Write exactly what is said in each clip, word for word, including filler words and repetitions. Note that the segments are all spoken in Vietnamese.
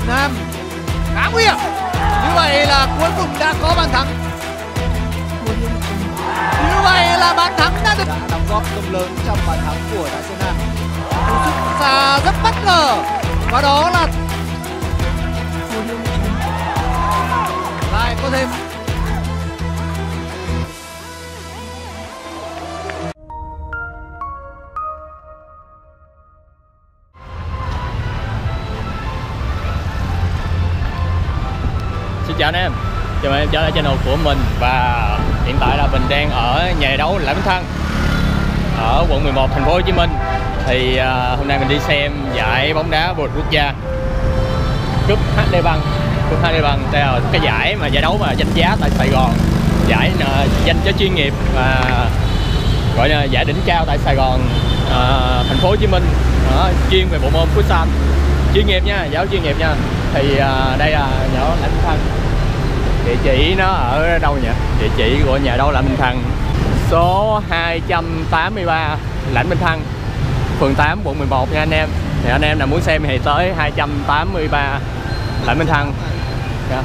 Phụng Nam khá nguy hiểm. Như vậy là cuối cùng đã có bàn thắng. Như vậy là bàn thắng đã được đóng góp công lớn trong bàn thắng của Đại Sơn Nam. Cú sút xa rất bất ngờ và đó là lại có thêm. Xin chào anh em, chào mừng em trở lại channel của mình. Và hiện tại là mình đang ở nhà thi đấu Lãnh Minh Thăng ở quận mười một thành phố Hồ Chí Minh. Thì uh, hôm nay mình đi xem giải bóng đá vô địch quốc gia cúp hát đê Bank. Cúp hát đê Bank đây là cái giải mà giải đấu mà danh giá tại Sài Gòn, giải uh, dành cho chuyên nghiệp và gọi là giải đỉnh cao tại Sài Gòn, uh, thành phố Hồ Chí Minh, uh, chuyên về bộ môn futsal chuyên nghiệp nha, giải đấu chuyên nghiệp nha. Thì uh, đây là nhà đấu Lãnh Minh Thăng. Địa chỉ nó ở đâu nhỉ? Địa chỉ của nhà đấu Lãnh Minh Thăng số hai trăm tám mươi ba Lãnh Minh Thăng, phường tám, quận mười một nha anh em. Thì anh em nào muốn xem thì tới hai trăm tám mươi ba Lãnh Minh Thăng. Yeah.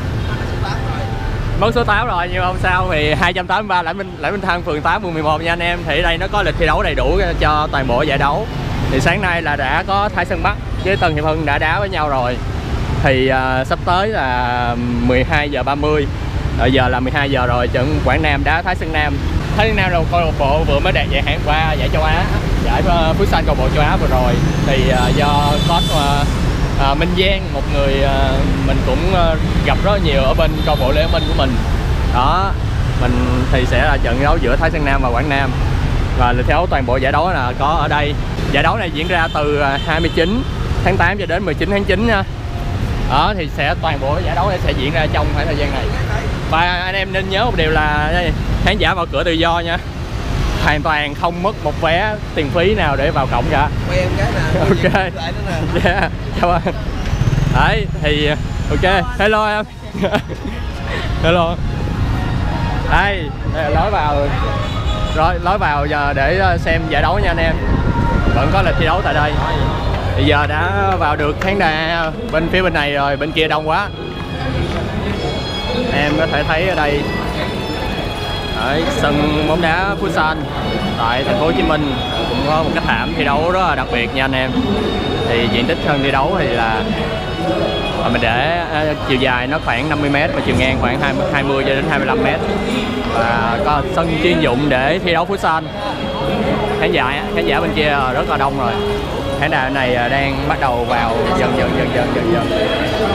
Mất số tám rồi nhưng không sao, thì hai trăm tám mươi ba Lãnh Minh Lãnh Minh Thăng, phường tám, quận mười một nha anh em. Thì đây nó có lịch thi đấu đầy đủ cho toàn bộ giải đấu. Thì sáng nay là đã có Thái Sơn Bắc với Tân Hiệp Hưng đã đá với nhau rồi. Thì uh, sắp tới là mười hai giờ ba mươi, bây giờ là mười hai giờ rồi, trận Quảng Nam đá Thái Sơn Nam. Thái Sơn Nam là câu lạc bộ vừa mới đạt giải hạng qua giải châu Á, giải uh, futsal câu lạc bộ châu Á vừa rồi. Thì uh, do coach uh, uh, Minh Giang, một người uh, mình cũng uh, gặp rất nhiều ở bên câu lạc bộ Lê Minh của mình. Đó, mình thì sẽ là trận đấu giữa Thái Sơn Nam và Quảng Nam. Và lịch thi đấu toàn bộ giải đấu là có ở đây. Giải đấu này diễn ra từ hai mươi chín tháng tám cho đến mười chín tháng chín nha. Đó, thì sẽ toàn bộ giải đấu này sẽ diễn ra trong khoảng thời gian này. Và anh em nên nhớ một điều là khán giả vào cửa tự do nha, hoàn toàn không mất một vé tiền phí nào để vào cổng cả. Em cái nè. Ok. Yeah, cảm ơn. Đấy thì ok, hello em. Hello. Đây, đây là lối vào. Rồi lối vào giờ để xem giải đấu nha anh em. Vẫn có lịch thi đấu tại đây. Bây giờ đã vào được khán đài bên phía bên này rồi, bên kia đông quá. Em có thể thấy ở đây ở sân bóng đá futsal tại thành phố Hồ Chí Minh cũng có một cái thảm thi đấu rất là đặc biệt nha anh em. Thì diện tích sân thi đấu thì là mình để chiều dài nó khoảng năm mươi mét và chiều ngang khoảng hai mươi cho đến hai mươi lăm mét. Và có sân chuyên dụng để thi đấu futsal. Khán giả khán giả bên kia rất là đông rồi. Khán đài này đang bắt đầu vào dần dần dần dần dần dần.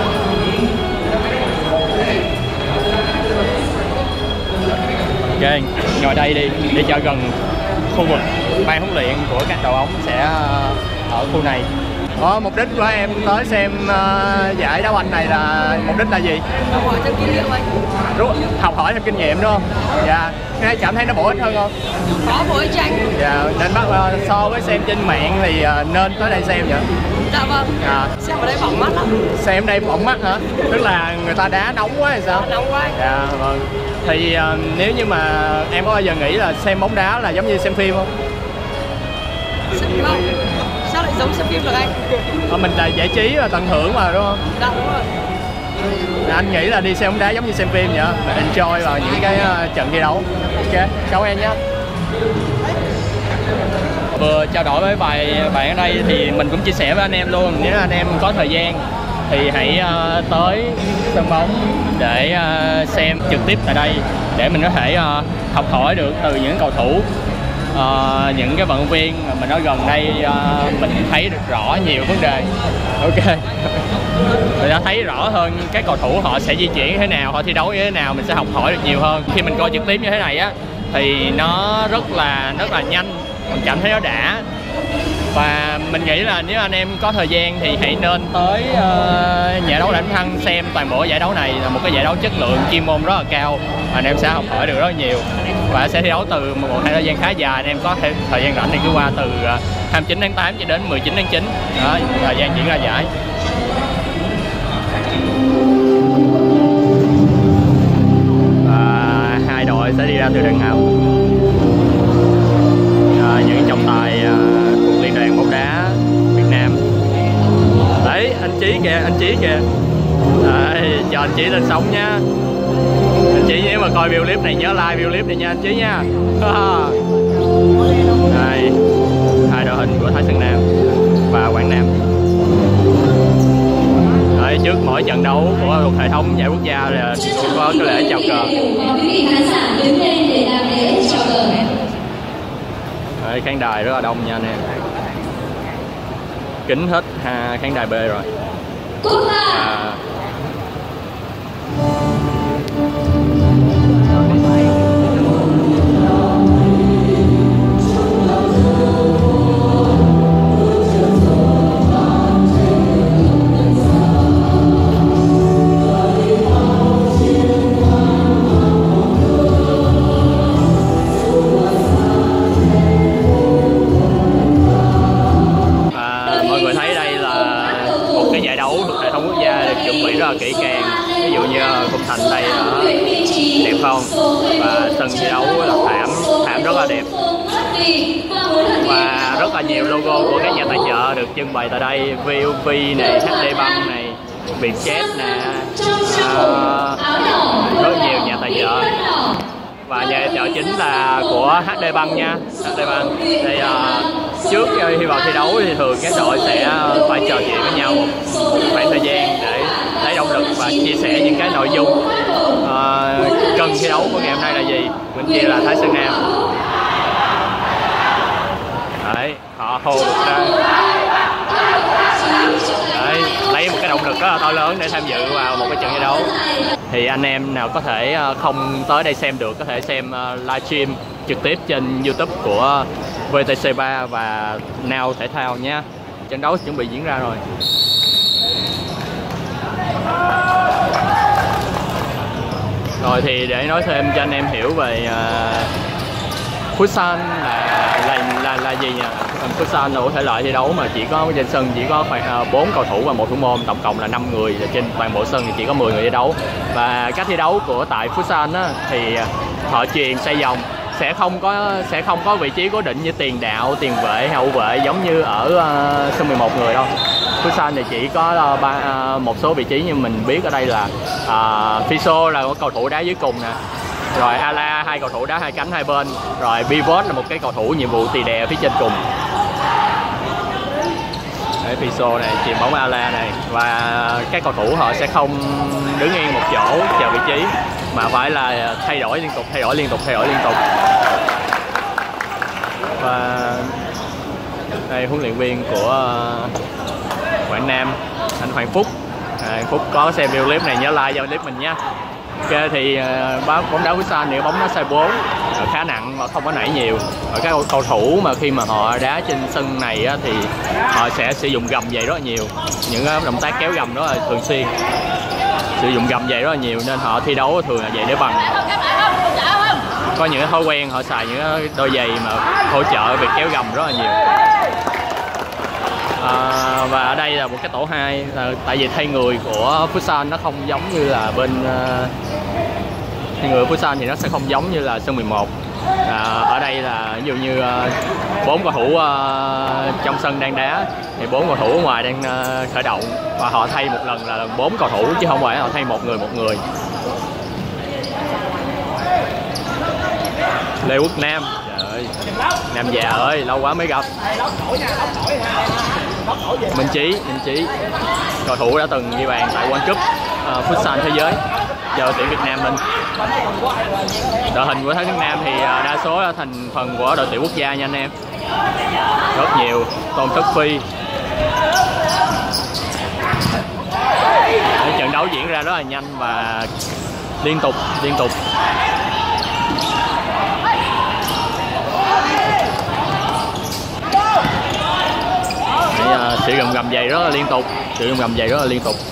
Ok, ngồi đây đi để cho gần khu vực ban huấn luyện của các đội bóng sẽ ở khu này. Có mục đích của em tới xem uh, giải đá banh này là mục đích là gì? Học hỏi thêm kinh nghiệm anh. Học hỏi thêm kinh nghiệm đúng không? Dạ. Nghe cảm thấy nó bổ ích hơn không? Có bổ ích anh. Dạ. Nên bắt uh, so với xem trên mạng thì uh, nên tới đây xem vậy? Dạ vâng. À. Xem ở đây bỏng mắt lắm. Xem đây bỏng mắt hả? Tức là người ta đá nóng quá hay sao? Nóng quá. Dạ vâng. Thì uh, nếu như mà em có bao giờ nghĩ là xem bóng đá là giống như xem phim không? Xem phim không? Sao lại giống xem phim được anh? À, mình là giải trí và tận hưởng mà đúng không? Dạ đúng rồi. Anh nghĩ là đi xem bóng đá giống như xem phim vậy, mình enjoy vào những cái uh, trận thi đấu. Ok, cảm ơn em nhé. Vừa trao đổi với vài bạn ở đây thì mình cũng chia sẻ với anh em luôn, nếu anh em có thời gian thì hãy uh, tới sân bóng để uh, xem trực tiếp tại đây, để mình có thể uh, học hỏi được từ những cầu thủ, uh, những cái vận động viên mà mình ở gần đây, uh, mình thấy được rõ nhiều vấn đề. Ok. Mình đã thấy rõ hơn các cầu thủ họ sẽ di chuyển như thế nào, họ thi đấu như thế nào, mình sẽ học hỏi được nhiều hơn. Khi mình coi trực tiếp như thế này á thì nó rất là rất là nhanh, mình cảm thấy nó đã. Và mình nghĩ là nếu anh em có thời gian thì hãy nên tới uh, nhà đấu Lãnh Minh Thăng xem toàn bộ giải đấu này, là một cái giải đấu chất lượng chuyên môn rất là cao. Anh em sẽ học hỏi được rất nhiều và sẽ thi đấu từ một thời gian khá dài. Anh em có thể thời gian rảnh thì cứ qua từ uh, hai mươi chín tháng tám cho đến mười chín tháng chín, đó, thời gian diễn ra giải. Và hai đội sẽ đi ra từ đường nào. À, những trọng tài uh, của Liên đoàn bóng đá Việt Nam. Đấy, anh Chí kìa, anh Chí kìa. Đấy, cho anh Chí lên sóng nhá. Anh Chí nếu mà coi video clip này nhớ like video clip này nha anh Chí nha. Đây, hai đội hình của Thái Sơn Nam và Quảng Nam. Đấy, trước mỗi trận đấu của một hệ thống giải quốc gia là tôi có cái lễ chào cờ. Đấy, khán đài rất là đông nha anh em. Kính hết ha, khán đài B rồi. À, kỹ càng, ví dụ như khung thành đây ở đẹp không, và sân thi đấu là thảm thảm rất là đẹp và rất là nhiều logo của các nhà tài trợ được trưng bày tại đây, vê o vê này, hát đê Bank này, Vietjet nè, uh, rất nhiều nhà tài trợ. Và nhà tài trợ chính là của hát đê Bank nha, hát đê Bank. Đây uh, trước khi vào thi đấu thì thường các đội sẽ phải trò chuyện với nhau một khoảng thời gian để lấy động lực và chia sẻ những cái nội dung uh, cần thi đấu của ngày hôm nay là gì. Bên kia là Thái Sơn Nam. Đấy, họ hô được ra. Đấy, lấy một cái động lực rất là to lớn để tham dự vào một cái trận thi đấu. Thì anh em nào có thể không tới đây xem được có thể xem livestream trực tiếp trên YouTube của vê tê xê ba và Now Thể Thao nhé. Trận đấu chuẩn bị diễn ra rồi. Rồi thì để nói thêm cho anh em hiểu về uh, Futsal là, là là là gì nha. Futsal là một thể loại thi đấu mà chỉ có trên sân chỉ có khoảng bốn uh, cầu thủ và một thủ môn, tổng cộng là năm người, và trên toàn bộ sân thì chỉ có mười người thi đấu. Và cách thi đấu của tại Futsal á, thì họ chuyền xoay vòng, sẽ không có sẽ không có vị trí cố định như tiền đạo, tiền vệ, hậu vệ giống như ở uh, sân mười một người đâu. Futsal thì chỉ có uh, ba, uh, một số vị trí như mình biết ở đây là uh, Fiso là một cầu thủ đá dưới cùng nè, rồi Ala hai cầu thủ đá hai cánh hai bên, rồi Pivot là một cái cầu thủ nhiệm vụ tì đè phía trên cùng. Đấy, Fiso này chuyền bóng Ala này, và các cầu thủ họ sẽ không đứng yên một chỗ chờ vị trí mà phải là thay đổi liên tục, thay đổi liên tục, thay đổi liên tục. Và đây huấn luyện viên của Quảng Nam, anh Hoàng Phúc. À, Phúc có xem video clip này nhớ like cho clip mình nhé. Ok thì uh, bóng đá Futsal thì bóng nó size bốn, khá nặng mà không có nảy nhiều. Ở các cầu thủ mà khi mà họ đá trên sân này á, thì họ sẽ sử dụng gầm giày rất là nhiều, những uh, động tác kéo gầm đó là thường xuyên sử dụng gầm giày rất là nhiều, nên họ thi đấu thường là giày để bằng. Có những thói quen họ xài những đôi giày mà hỗ trợ việc kéo gầm rất là nhiều. À, và ở đây là một cái tổ hai, là tại vì thay người của Futsal nó không giống như là bên uh, thay người của Futsal thì nó sẽ không giống như là sân mười một. À, ở đây là ví dụ như bốn uh, cầu thủ uh, trong sân đang đá thì bốn cầu thủ ở ngoài đang uh, khởi động, và họ thay một lần là lần bốn cầu thủ chứ không phải họ thay một người một người. Lê Quốc Nam, trời ơi, Nam già ơi, lâu quá mới gặp. Minh Chí, Minh Chí, cầu thủ đã từng ghi bàn tại World Cup uh, Futsal thế giới cho đội tuyển Việt Nam mình. Đội hình của Thái Sơn Nam thì uh, đa số là thành phần của đội tuyển quốc gia nha anh em, rất nhiều. Tôn Thất Phi. Để trận đấu diễn ra rất là nhanh và liên tục, liên tục. Sử dụng gầm giày rất là liên tục, sử dụng gầm giày rất là liên tục.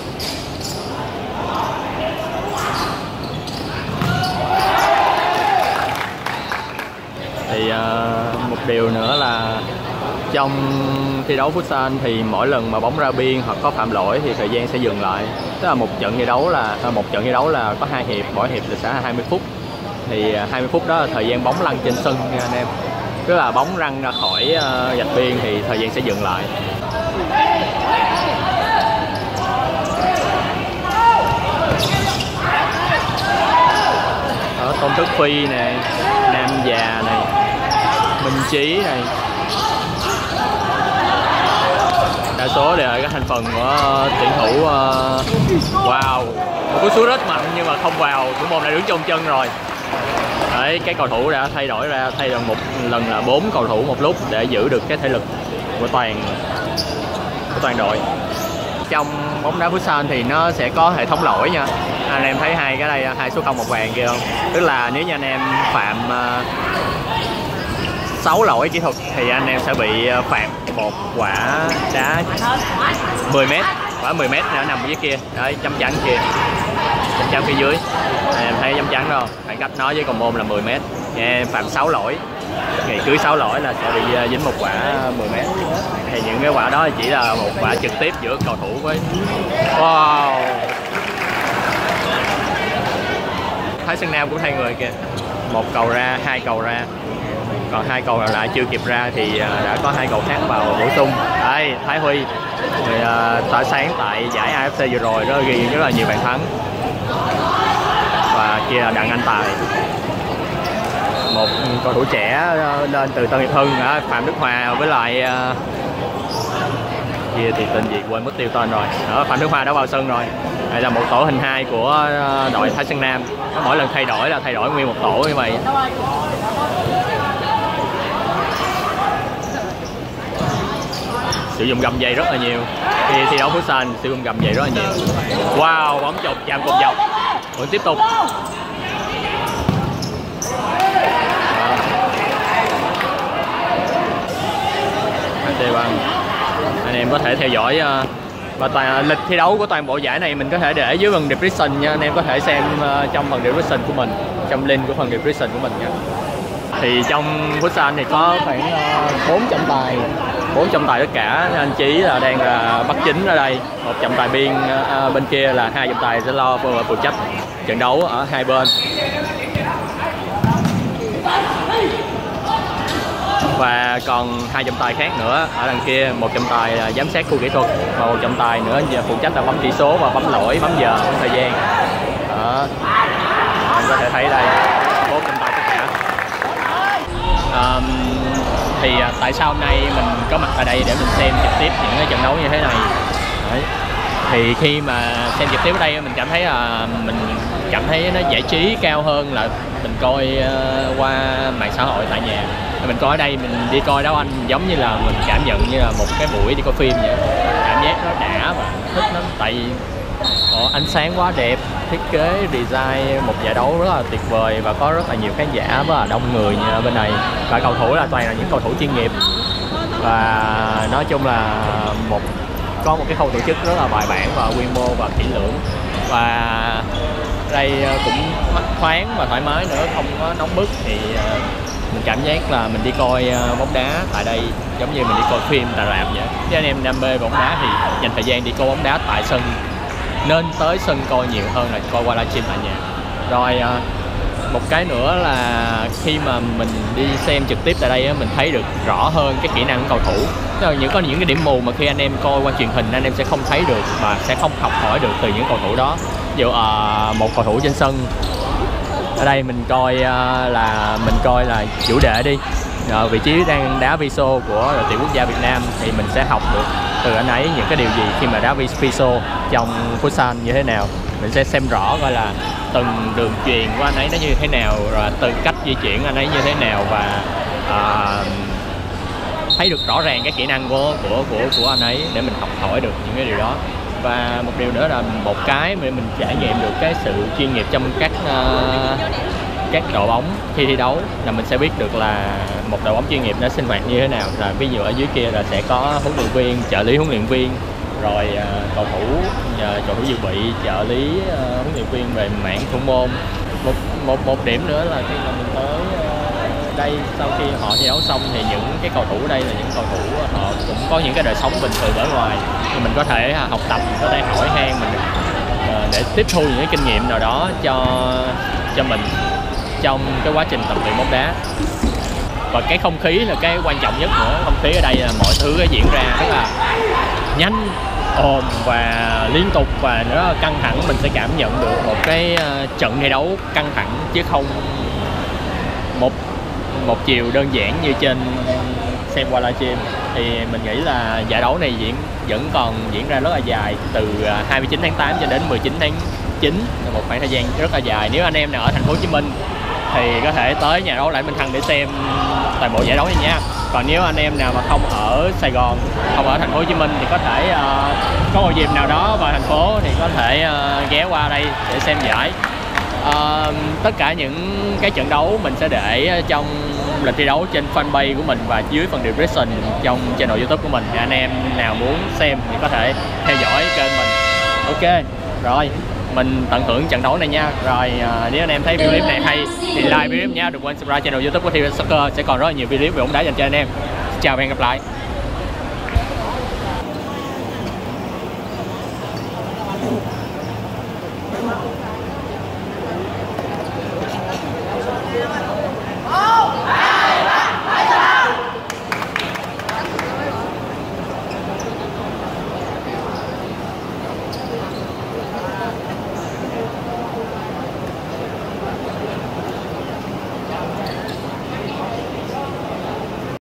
Thì uh, một điều nữa là trong thi đấu Futsal thì mỗi lần mà bóng ra biên hoặc có phạm lỗi thì thời gian sẽ dừng lại. Tức là một trận thi đấu là một trận thi đấu là có hai hiệp, mỗi hiệp là sẽ hai mươi phút. Thì hai mươi phút đó là thời gian bóng lăn trên sân nha anh em. Tức là bóng răng ra khỏi uh, vạch biên thì thời gian sẽ dừng lại. Tôn Thức Phi này, Nam Già này, Minh Chí này. Đa số đều là các thành phần của tuyển thủ. uh, Wow, một cú sút rất mạnh nhưng mà không vào. Thủ môn đã đứng trong chân rồi. Đấy, cái cầu thủ đã thay đổi ra, thay đổi một lần là bốn cầu thủ một lúc để giữ được cái thể lực của toàn của toàn đội. Trong bóng đá futsal thì nó sẽ có hệ thống lỗi nha. Anh em thấy hai cái đây, hai số không một vàng kia không? Tức là nếu như anh em phạm uh, sáu lỗi kỹ thuật thì anh em sẽ bị phạt một quả đá mười mét, quả mười mét nữa nằm dưới kia, đấy, chấm trắng kia, chấm trắng phía dưới. Anh em thấy chấm trắng đâu, khoảng cách nó với cầu môn là mười mét. Em phạm sáu lỗi, ngày cưới sáu lỗi là sẽ bị dính một quả mười mét. Thì những cái quả đó chỉ là một quả trực tiếp giữa cầu thủ với. Wow, Thái Sơn Nam cũng thay người kìa, một cầu ra, hai cầu ra, còn hai cầu lại chưa kịp ra thì đã có hai cầu khác vào bổ sung. Đây, Thái Huy, người uh, tỏa sáng tại giải a ép xê vừa rồi, đó ghi rất là nhiều bàn thắng. Và kia là Đặng Anh Tài, một cầu thủ trẻ lên từ Tân Hiệp Hưng, Phạm Đức Hòa với lại uh, kia thì tên gì quên mất tiêu tên rồi. Đó, Phạm Đức Hòa đã vào sân rồi. Đây là một tổ hình hai của đội Thái Sơn Nam. Mỗi lần thay đổi là thay đổi nguyên một tổ như vậy. Sử dụng gầm giày rất là nhiều. Khi thi đấu futsal sử dụng gầm giày rất là nhiều. Wow, bóng chụp chạm cột dọc. Vẫn tiếp tục. Tê Băng. Anh em có thể theo dõi uh, và toàn, lịch thi đấu của toàn bộ giải này mình có thể để dưới phần description nha. Anh em có thể xem uh, trong phần description của mình, trong link của phần description của mình nha. Thì trong futsal thì có khoảng bốn uh, trọng tài, bốn trọng tài tất cả. Anh Chí là đang là bắt chính ở đây, một trọng tài biên uh, bên kia là hai trọng tài sẽ lo phụ trách trận đấu ở hai bên. Và còn hai trọng tài khác nữa ở đằng kia, một trọng tài là giám sát khu kỹ thuật và một trọng tài nữa giờ phụ trách là bấm chỉ số và bấm lỗi, bấm giờ, bấm thời gian. Đó, anh có thể thấy đây bốn trọng tài tất cả. Um, thì tại sao hôm nay mình có mặt ở đây để mình xem trực tiếp những cái trận đấu như thế này? Đấy. Thì khi mà xem trực tiếp ở đây mình cảm thấy là mình cảm thấy nó giải trí cao hơn là mình coi uh, qua mạng xã hội tại nhà. Mình coi ở đây mình đi coi đá Anh giống như là mình cảm nhận như là một cái buổi đi coi phim vậy. Cảm giác nó đã và thích lắm, tại vì Ồ, ánh sáng quá đẹp, thiết kế design một giải đấu rất là tuyệt vời và có rất là nhiều khán giả và đông người như ở bên này. Và cầu thủ là toàn là những cầu thủ chuyên nghiệp và nói chung là một có một cái khâu tổ chức rất là bài bản và quy mô và kỹ lưỡng. Và đây cũng thoáng và thoải mái nữa, không có nóng bức, thì mình cảm giác là mình đi coi bóng đá tại đây giống như mình đi coi phim tại rạp vậy. Nếu anh em đam mê bóng đá thì dành thời gian đi coi bóng đá tại sân, nên tới sân coi nhiều hơn là coi qua livestream tại nhà. Rồi một cái nữa là khi mà mình đi xem trực tiếp tại đây mình thấy được rõ hơn cái kỹ năng của cầu thủ. Những có những cái điểm mù mà khi anh em coi qua truyền hình anh em sẽ không thấy được và sẽ không học hỏi được từ những cầu thủ đó. Ví dụ một cầu thủ trên sân ở đây mình coi là mình coi là chủ đề đi, ở vị trí đang đá Viso của đội tuyển quốc gia Việt Nam thì mình sẽ học được từ anh ấy những cái điều gì khi mà đá Viso trong futsal như thế nào. Mình sẽ xem rõ coi là từng đường truyền của anh ấy nó như thế nào, rồi từng cách di chuyển anh ấy như thế nào, và à, thấy được rõ ràng cái kỹ năng của của của của anh ấy để mình học hỏi được những cái điều đó. Và một điều nữa là một cái để mình trải nghiệm được cái sự chuyên nghiệp trong các uh, các đội bóng khi thi đấu, là mình sẽ biết được là một đội bóng chuyên nghiệp nó sinh hoạt như thế nào. Là ví dụ ở dưới kia là sẽ có huấn luyện viên, trợ lý huấn luyện viên, rồi uh, cầu thủ, uh, cầu thủ dự bị, trợ lý uh, huấn luyện viên về mảng thủ môn. Một một một điểm nữa là khi mà mình tới uh, đây sau khi họ thi đấu xong thì những cái cầu thủ ở đây là những cầu thủ họ cũng có những cái đời sống bình thường ở ngoài, thì mình có thể học tập, mình có thể hỏi han mình uh, để tiếp thu những cái kinh nghiệm nào đó cho cho mình trong cái quá trình tập luyện bóng đá. Và cái không khí là cái quan trọng nhất nữa. Không khí ở đây là mọi thứ diễn ra rất là nhanh, ồn và liên tục và rất là căng thẳng. Mình sẽ cảm nhận được một cái trận thi đấu căng thẳng chứ không một một chiều đơn giản như trên xem qua livestream thì mình nghĩ là giải đấu này diễn vẫn còn diễn ra rất là dài, từ hai mươi chín tháng tám cho đến mười chín tháng chín, là một khoảng thời gian rất là dài. Nếu anh em nào ở thành phố Hồ Chí Minh thì có thể tới nhà đấu Lại Minh Thăng để xem toàn bộ giải đấu này nha. Còn nếu anh em nào mà không ở Sài Gòn, không ở thành phố Hồ Chí Minh thì có thể uh, có một dịp nào đó vào thành phố thì có thể uh, ghé qua đây để xem giải. Uh, tất cả những cái trận đấu mình sẽ để trong lịch thi đấu trên fanpage của mình và dưới phần description trong channel YouTube của mình. Thì anh em nào muốn xem thì có thể theo dõi kênh mình. Ok, rồi mình tận hưởng trận đấu này nha. Rồi uh, nếu anh em thấy video clip này hay thì like video clip nha. Đừng quên subscribe channel YouTube của Thi Soccer, sẽ còn rất là nhiều video về bóng đá dành cho anh em. Chào và hẹn gặp lại.